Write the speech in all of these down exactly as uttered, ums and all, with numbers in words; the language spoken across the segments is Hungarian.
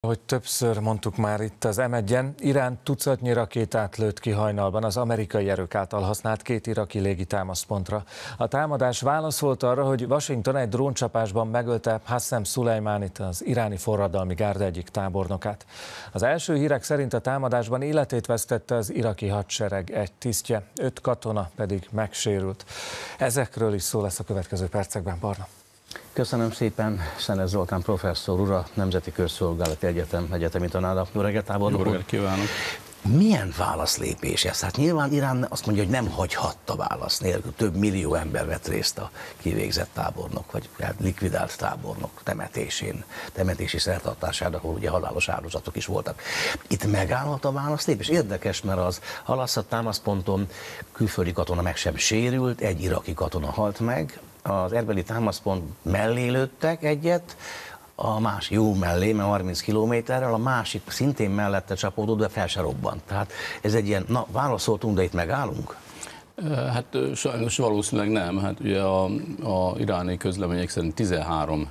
Ahogy többször mondtuk már itt az em egyen, Irán tucatnyi rakétát lőtt ki hajnalban az amerikai erők által használt két iraki légitámaszpontra. A támadás válasz volt arra, hogy Washington egy dróncsapásban megölte Qassem Szulejmánit, az iráni forradalmi gárda egyik tábornokát. Az első hírek szerint a támadásban életét vesztette az iraki hadsereg egy tisztje, öt katona pedig megsérült. Ezekről is szó lesz a következő percekben, Barna. Köszönöm szépen, Szenes Zoltán professzor úr, a Nemzeti Közszolgálati Egyetem egyetemi tanára. Jó reggelt, tábornok úr! Jó reggelt kívánok! Milyen válaszlépés ez? Hát nyilván Irán azt mondja, hogy nem hagyhatta válasz nélkül. Több millió ember vett részt a kivégzett tábornok, vagy likvidált tábornok temetésén, temetési szertartásán, ahol ugye halálos áldozatok is voltak. Itt megállhat a válaszlépés? Érdekes, mert az Al-Aszad támaszponton külföldi katona meg sem sérült, egy iraki katona halt meg, az erbeli támaszpont mellé lőttek egyet, a más jó mellé, mert harminc kilométerrel, a másik szintén mellette csapódott, de fel se robbant. Tehát ez egy ilyen, na válaszoltunk, de itt megállunk? Hát sajnos valószínűleg nem. Hát ugye a, a iráni közlemények szerint tizenhárom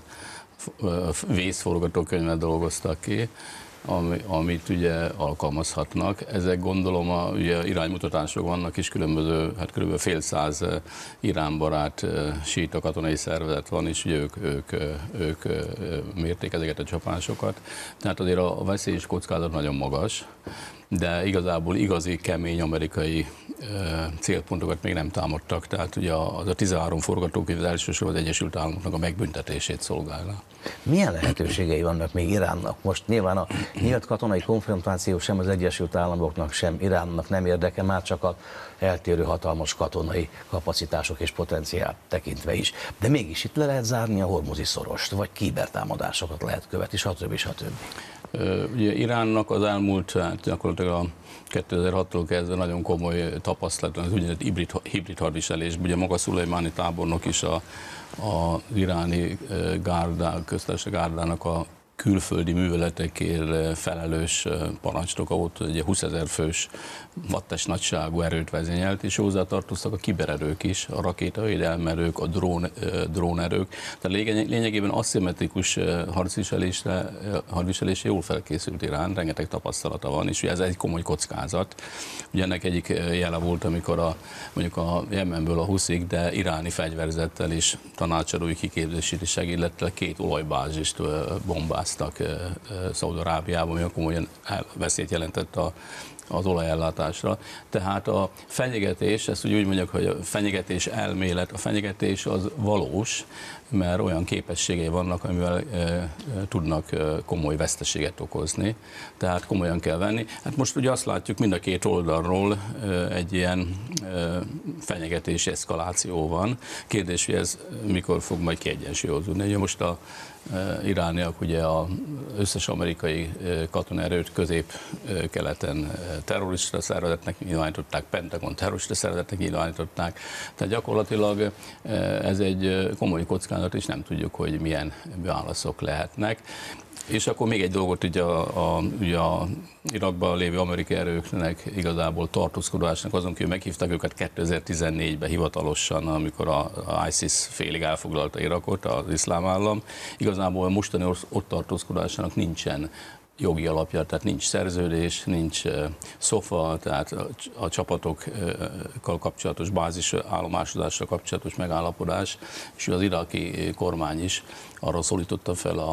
vészforgatókönyvet dolgoztak ki, Ami, amit ugye alkalmazhatnak. Ezek gondolom a, ugye iránymutatások vannak, és különböző, hát kb. Fél száz iránbarát síita katonai szervezet van, és ugye ők, ők, ők mérték ezeket a csapásokat. Tehát azért a veszély és kockázat nagyon magas, de igazából igazi, kemény amerikai célpontokat még nem támadtak, tehát ugye az a tizenhárom forgatókönyv az elsősorban az Egyesült Államoknak a megbüntetését szolgálna. Milyen lehetőségei vannak még Iránnak? Most nyilván a nyílt katonai konfrontáció sem az Egyesült Államoknak, sem Iránnak nem érdeke, már csak a eltérő hatalmas katonai kapacitások és potenciál tekintve is. De mégis itt le lehet zárni a hormuzi szorost, vagy kibertámadásokat lehet követni, stb. stb. Ugye Iránnak az elmúlt, hát gyakorlatilag a kétezer-hattól kezdve nagyon komoly tapasztalat az úgynevezett hibrid, hibrid hadviselésben. Ugye maga Szulejmáni tábornok is a, a iráni gárdá, köztársaság gárdának a külföldi műveletekért felelős parancsnoka volt, ugye húszezer fős vattes nagyságú erőt vezényelt, és hozzátartoztak a kibererők is, a rakétavédelmi erők, a drón, drónerők. Tehát lényegében aszimmetrikus hadviselésre, hadviselésre jól felkészült Irán, rengeteg tapasztalata van, és ugye ez egy komoly kockázat. Ugye ennek egyik jele volt, amikor a, mondjuk a Jemenből a huszik, de iráni fegyverzettel és tanácsadói kiképzését is segített, két olajbázist bombáztak Szaúd-Arábiában, ami komolyan veszélyt jelentett a, az olajellátásra. Tehát a fenyegetés, ezt úgy mondjuk, hogy a fenyegetés elmélet, a fenyegetés az valós, mert olyan képességei vannak, amivel e, tudnak e, komoly veszteséget okozni, tehát komolyan kell venni. Hát most ugye azt látjuk mind a két oldalról e, egy ilyen e, fenyegetési eszkaláció van. Kérdés, hogy ez mikor fog majd kiegyensúlyozódni. Ugye most a e, irániak ugye az összes amerikai e, katonaerőt közép-keleten terrorista szervezetnek nyilvánították, Pentagon terrorista szervezetnek nyilvánították. Tehát gyakorlatilag e, ez egy komoly kockázat, és nem tudjuk, hogy milyen válaszok lehetnek. És akkor még egy dolgot, ugye a, a, ugye a Irakban lévő amerikai erőknek igazából tartózkodásnak, azon kívül meghívták őket kétezer-tizennégyben hivatalosan, amikor a, a ISIS félig elfoglalta Irakot, az iszlám állam. Igazából mostani ott tartózkodásának nincsen jogi alapja, tehát nincs szerződés, nincs uh, szofa, tehát a, a csapatokkal kapcsolatos bázis állomásodással kapcsolatos megállapodás, és az iraki kormány is arra szólította fel a,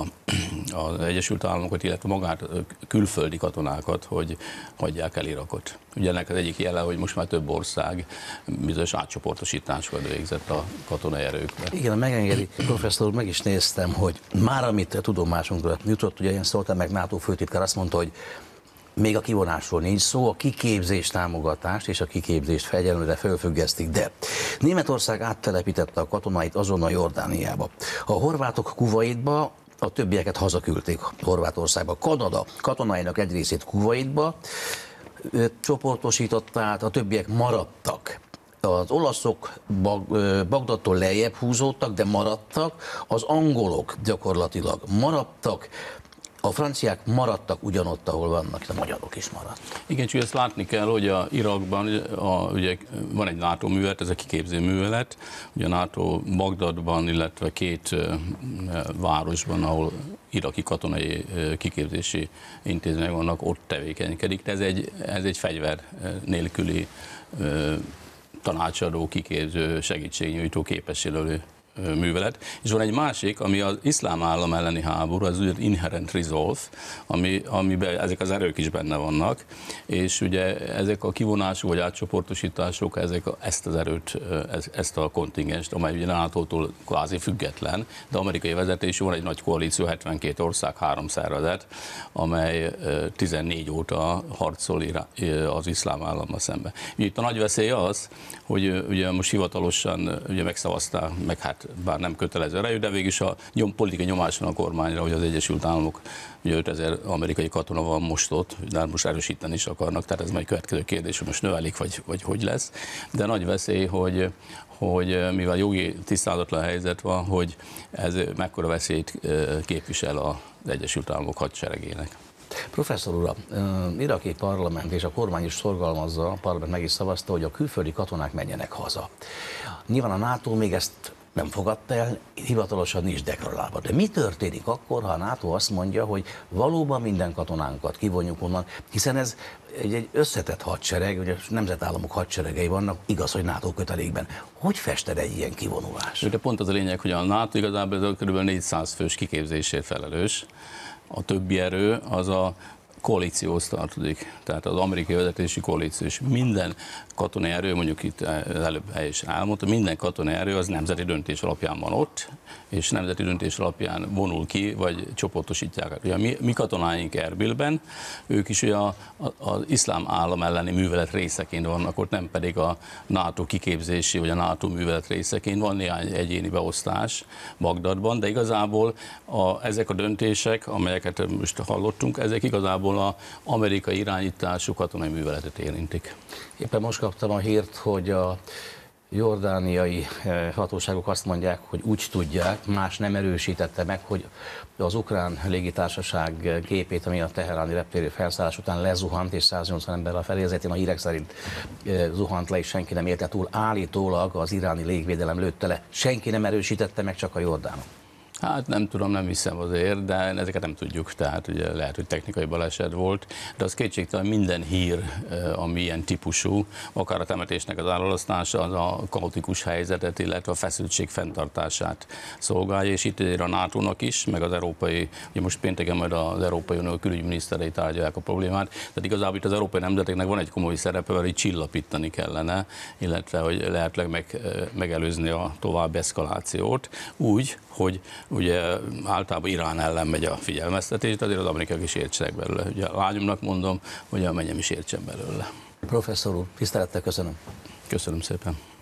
az Egyesült Államokat, illetve magát külföldi katonákat, hogy hagyják el Irakot. Ugye ennek az egyik jele, hogy most már több ország bizonyos átcsoportosításokat végzett a katonai erőkben. Igen, ha megengedi, professzor úr, meg is néztem, hogy már amit a tudomásunkra jutott, ugye Jens Stoltenberg NATO főtitkár azt mondta, hogy még a kivonásról nincs szó, a kiképzés támogatást és a kiképzést fegyelmére felfüggesztik, de Németország áttelepítette a katonáit azonnal Jordániába. A horvátok Kuvaitba, a többieket hazaküldték Horvátországba. Kanada katonáinak egy részét Kuvaitba csoportosította át, a többiek maradtak. Az olaszok Bagdadtól lejjebb húzódtak, de maradtak, az angolok gyakorlatilag maradtak, A franciák maradtak ugyanott, ahol vannak, a magyarok is maradtak. Igen, csak ezt látni kell, hogy a Irakban a, ugye van egy NATO művelet, ez a kiképző művelet, ugye a NATO Bagdadban, illetve két városban, ahol iraki katonai kiképzési intézmények vannak, ott tevékenykedik. De ez egy, ez egy fegyver nélküli tanácsadó, kiképző, segítségnyújtó, képességjelölő művelet. És van egy másik, ami az iszlám állam elleni háború, az ugye Inherent Resolve, ami, amiben ezek az erők is benne vannak, és ugye ezek a kivonások vagy átcsoportosítások, ezek a, ezt az erőt, ezt a kontingenst, amely ugye nátótól kvázi független, de amerikai vezetésű, van egy nagy koalíció, hetvenkét ország, három szervezet, amely tizennégy óta harcol az iszlám állammal szemben. Itt a nagy veszély az, hogy ugye most hivatalosan ugye megszavazták, meg hát bár nem kötelező erejű, de végülis a nyom, politikai nyomás van a kormányra, hogy az Egyesült Államok, ugye ötezer amerikai katona van most ott, de most erősíteni is akarnak, tehát ez majd következő kérdés, hogy most növelik, vagy, vagy hogy lesz. De nagy veszély, hogy, hogy mivel jogi tisztázatlan helyzet van, hogy ez mekkora veszélyt képvisel az Egyesült Államok hadseregének. Professzor úr, az iraki parlament és a kormány is szorgalmazza, a parlament meg is szavazta, hogy a külföldi katonák menjenek haza. Nyilván a NATO még ezt nem fogadta el, hivatalosan nincs deklarálva. De mi történik akkor, ha a NATO azt mondja, hogy valóban minden katonánkat kivonjuk onnan, hiszen ez egy, egy összetett hadsereg, ugye nemzetállamok hadseregei vannak, igaz, hogy NATO kötelékben. Hogy fested egy ilyen kivonulás? De pont az a lényeg, hogy a NATO igazából kb. négyszáz fős kiképzésért felelős. A többi erő az a koalícióhoz tartozik, tehát az amerikai vezetési koalíció, és minden katonai erő, mondjuk itt előbb helyesen elmondta, minden katonai erő az nemzeti döntés alapján van ott, és nemzeti döntés alapján vonul ki, vagy csoportosítják. Ugye mi, mi katonáink Erbilben, ők is ugye a, a, az iszlám állam elleni művelet részeként vannak ott, nem pedig a NATO kiképzési, vagy a NATO művelet részeként. Van néhány egyéni beosztás Bagdadban, de igazából a, ezek a döntések, amelyeket most hallottunk, ezek igazából az amerikai irányítású katonai műveletet érintik. Éppen most kaptam a hírt, hogy a jordániai hatóságok azt mondják, hogy úgy tudják, más nem erősítette meg, hogy az ukrán légitársaság gépét, ami a teheráni reptéri felszállás után lezuhant, és száznyolcvan emberrel felérzett, a hírek szerint zuhant le, és senki nem élte túl. Állítólag az iráni légvédelem lőtte le. Senki nem erősítette meg, csak a jordánok. Hát nem tudom, nem hiszem azért, de ezeket nem tudjuk, tehát ugye lehet, hogy technikai baleset volt, de az kétségtelen minden hír, ami ilyen típusú, akár a temetésnek az állalasztása, az a kaotikus helyzetet, illetve a feszültség fenntartását szolgálja, és itt a nátónak is, meg az európai, ugye most pénteken majd az Európai Unió külügyminiszterei tárgyalják a problémát, tehát igazából itt az európai nemzeteknek van egy komoly szerepe, hogy csillapítani kellene, illetve hogy lehetőleg meg, megelőzni a további eszkalációt, úgy, hogy ugye általában Irán ellen megy a figyelmeztetés, de azért az amerikaiak is értsenek belőle. Ugye a lányomnak mondom, hogy a mennyem is értsen belőle. Professzor úr, tisztelettel köszönöm. Köszönöm szépen.